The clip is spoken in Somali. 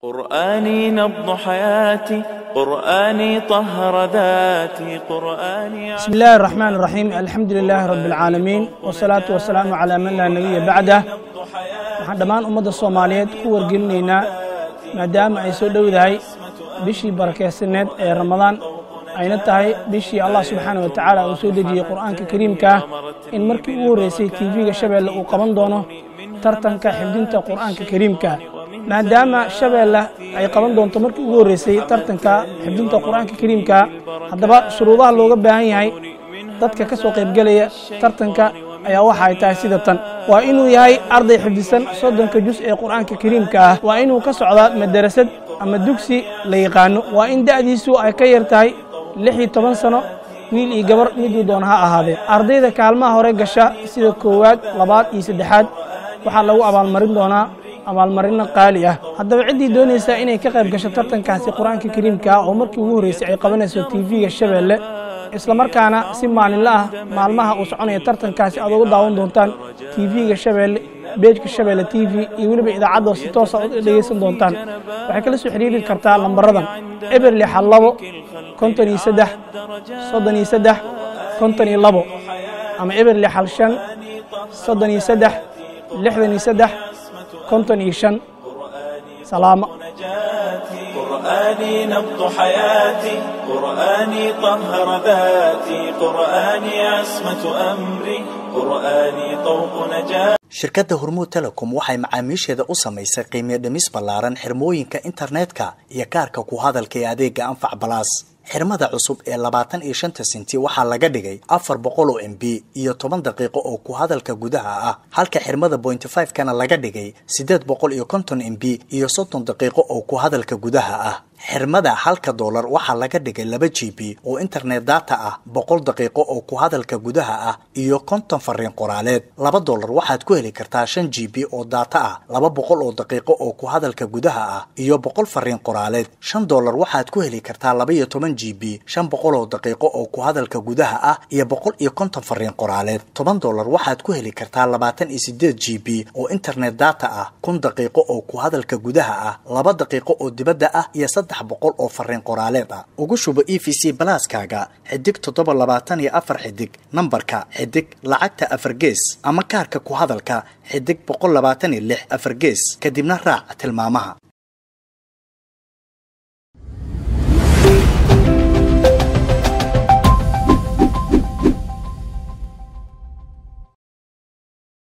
قرآني نبض حياتي، قرآني طهر ذاتي، قرآني. بسم الله الرحمن الرحيم. الحمد لله رب العالمين والصلاة والسلام على من لا نبي بعده. waxaan dhammaan ummadda Soomaaliyeed ku wargelinaynaa maadaama ay soo dhowdahay bishii barakeysaneed ee Ramadaan ayna tahay bishii Allah subhanahu wa ta'ala uu soo dejiyay Qur'aanka Kariimka in markii uu horeysay TV-ga Shabeelle uu qaban doono tartanka xifdinta Qur'aanka Kariimka maadaama Shabeelle ay qaban doonto markii uu horeysay tartanka xifdinta Qur'aanka Kariimka haddaba shuruudaha looga baahan yahay dadka ka soo qayb galaya tartanka ayaa waxa ay tahay sida tan waa inuu yahay arday xifdisan 30 juz ee Qur'aanka Kariimka ah waa inuu ka socdaa madrasad ama dugsi la yaqaano waa in da'diisu ay ka yar tahay 16 sano wiil iyo gabar miduu doona ha ahaadee ardayda kaalmaha hore gasha sida koowaad labaad iyo saddexaad waxa lagu abaalmarin doonaa abaalmarin qaali ah haddaba cidii doonaysa inay ka qayb gasho tartankaasi Qur'aanka Kariimka oo markii ugu horeysay ay qabanayso TV-ga Shabeelle isla markaana si maalinle ah maalmaha uu soconayo tartankaasi aad ugu daawan doontaan TV-ga Shabeelle beejka Shabeelle TV iyo waliba idaacadda si toos ah u dhageysan doontaan waxay kala soo xiriiri kartaa lambaradan eberli xalabo 53 33 52 ama eberli xalshan 33 63 55 سلامة. قرآني نبض حياتي، قرآني طهر ذاتي، قرآني عصمة أمري، قرآني طوق نجاتي. shirkadda Hormuud Telecom waxay macaamiisheeda u samaysay qiimo dhimis ballaaran xirmooyinka internetka iyo kaarka ku hadalka ee adeega Anfac Plus. xirmada cusub ee 25 senti waxaa laga dhigay 400 MB iyo 10 daqiiqo oo ku hadalka gudaha ah halka xirmada 0.5 kana laga dhigay 850 MB iyo 30 daqiiqo oo ku hadalka gudaha ah xirmada $1 waxaa laga dhigay 2 GB oo internet data ah 100 daqiiqo oo ku hadalka gudaha ah iyo 50 fariin qoraaleed $2 waxaad ku heli kartaa 5 GB oo data ah 200 oo daqiiqo oo ku hadalka gudaha ah iyo 100 fariin qoraaleed $5 waxaad ku heli kartaa 12 GB 500 oo daqiiqo oo ku hadalka gudaha ah iyo 150 fariin qoraaleed $10 waxaad ku heli kartaa 28 GB oo internet data ah 1000 daqiiqo oo ku hadalka gudaha ah 2 daqiiqo oo dibadda ah iyo 300 oo fariin qoraaleed ah ugu shubo EVC Plus-kaaga xidig 724 xidig nambarka xidig lacagta 4 gees ama kaarka ku hadalka xidig 126 4 gees kadibna raac tilmaamaha